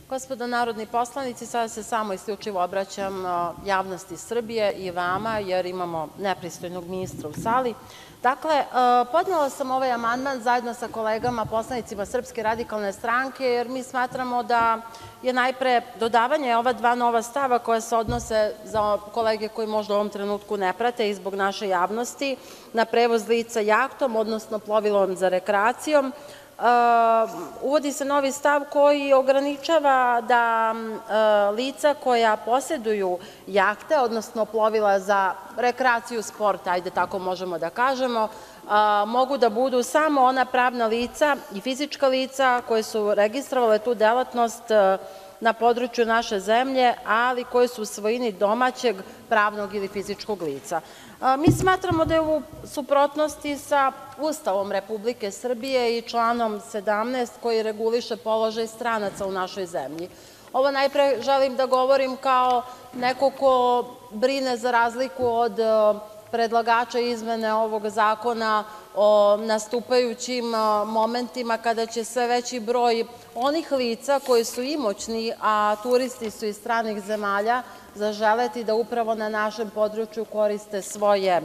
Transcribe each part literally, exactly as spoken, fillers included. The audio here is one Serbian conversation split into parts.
Gospodo narodni poslanici, sada se samo isključivo obraćam javnosti Srbije i vama, jer imamo nepristojnog ministra u sali. Dakle, podnela sam ovaj amandman zajedno sa kolegama poslanicima Srpske radikalne stranke, jer mi smatramo da je najpre dodavanje ova dva nova stava koja se odnose za kolege koji možda u ovom trenutku ne prate i zbog naše javnosti, na prevoz lica jahtom, odnosno plovilom za rekreacijom. Uvodi se novi stav koji ograničava da lica koja poseduju jahte, odnosno plovila za rekreaciju, sport, ajde tako možemo da kažemo, mogu da budu samo ona pravna lica i fizička lica koje su registrovale tu delatnost na području naše zemlje, ali koje su u svojini domaćeg pravnog ili fizičkog lica. Mi smatramo da je u suprotnosti sa Ustavom Republike Srbije i članom sedamnaest koji reguliše položaj stranaca u našoj zemlji. Ovo najpre želim da govorim kao neko ko brine, za razliku od predlagača izmene ovog zakona, o nastupajućim momentima kada će sve veći broj onih lica koji su imućni, a turisti su iz stranih zemalja, zaželeti da upravo na našem području koriste svoje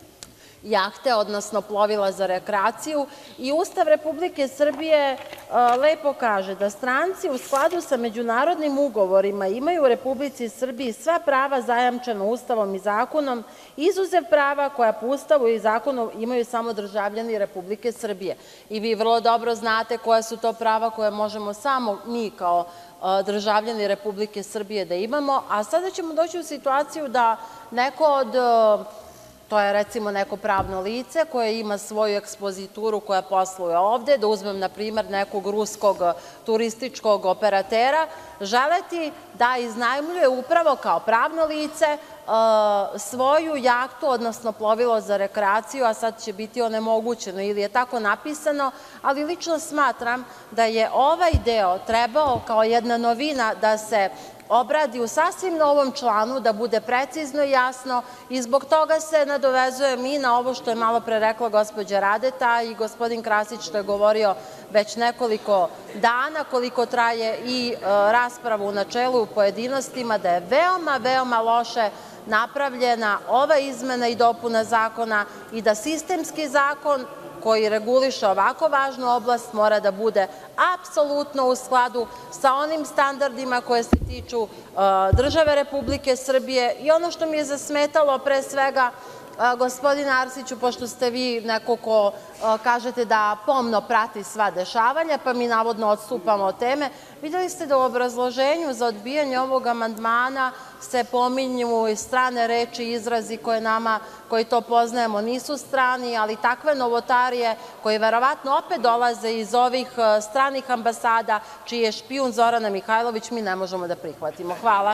jahte, odnosno plovila za rekreaciju. I Ustav Republike Srbije lepo kaže da stranci u skladu sa međunarodnim ugovorima imaju u Republici Srbiji sva prava zajamčena Ustavom i zakonom, izuzev prava koja po Ustavu i zakonu imaju samo državljani Republike Srbije. I vi vrlo dobro znate koja su to prava koje možemo samo mi kao državljani Republike Srbije da imamo, a sada ćemo doći u situaciju da neko od to je recimo neko pravno lice koje ima svoju ekspozituru koja posluje ovde, da uzmem na primer nekog ruskog turističkog operatera, želeti da iznajmljuje upravo kao pravno lice svoju jahtu, odnosno plovilo za rekreaciju, a sad će biti onemogućeno ili je tako napisano, ali lično smatram da je ovaj deo trebao kao jedna novina da se obradi u sasvim novom članu, da bude precizno i jasno i zbog toga se nadovezujem i na ovo što je malo pre rekla gospođa Radeta i gospodin Krasić što je govorio već nekoliko dana, koliko traje i rasprava u načelu u pojedinostima, da je veoma, veoma loše napravljena ova izmena i dopuna zakona i da sistemski zakon koji reguliše ovako važnu oblast mora da bude apsolutno u skladu sa onim standardima koje se tiču države Republike Srbije. I ono što mi je zasmetalo, pre svega, gospodine Arsiću, pošto ste vi neko ko kažete da pomno prati sva dešavanja, pa mi navodno odstupamo od teme, videli ste da u obrazloženju za odbijanje ovog amandmana se pominju strane reči i izrazi koje nama, koji to poznajemo, nisu strani, ali takve novotarije koje verovatno opet dolaze iz ovih stranih ambasada, čiji je špijun Zorana Mihajlović, mi ne možemo da prihvatimo. Hvala.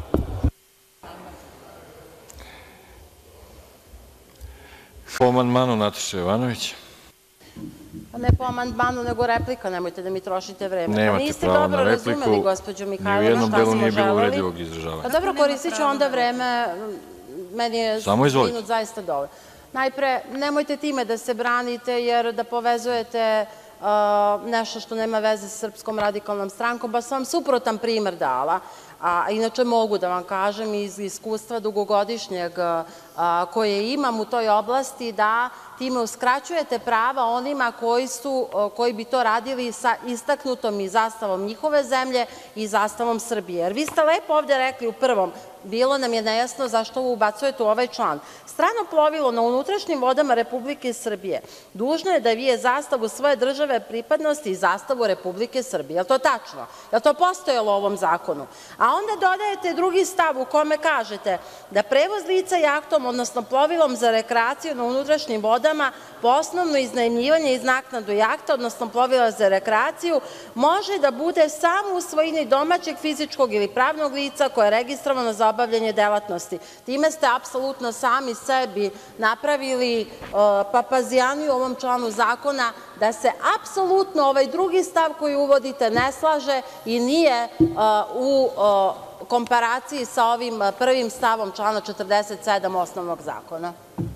Po amandmanu Nataša Jovanović. Ne po amandmanu, nego replika, nemojte da mi trošite vreme. Nemate pravo na repliku, niste dobro razumeli, gospođo Mihajlova, ni u jednom šta delu smo nije bilo želeli. uvredljivog izražavanja. Pa dobro, koristit ću onda vreme, meni je minut zaista dovoljno. Najpre, nemojte time da se branite, jer da povezujete nešto što nema veze sa Srpskom radikalnom strankom, ba sam vam suprotan primer dala, a inače mogu da vam kažem iz iskustva dugogodišnjeg koje imam u toj oblasti, da time uskraćujete prava onima koji bi to radili sa istaknutom i zastavom njihove zemlje i zastavom Srbije. Jer vi ste lepo ovde rekli u prvom, bilo nam je nejasno zašto ovo ubacujete u ovaj član. Strano plovilo na unutrašnjim vodama Republike Srbije dužno je da vije zastavu svoje države pripadnosti i zastavu Republike Srbije. Je li to tačno? Je li to postojalo u ovom zakonu? A onda dodajete drugi stav u kome kažete da prevoz lica jahtom, odnosno plovilom za rekreaciju na unutrašnjim vodama po osnovno iznajmljivanje iz naknadu jahta, odnosno plovila za rekreaciju, može da bude samo u svojini domaćeg fizičkog ili pravnog lica koje je registrovano za obavljanje delatnosti. Time ste apsolutno sami sebi napravili papazjaniju u ovom članu zakona da se apsolutno ovaj drugi stav koji uvodite ne slaže i nije u komparaciji sa ovim prvim stavom člana četrdeset sedam osnovnog zakona.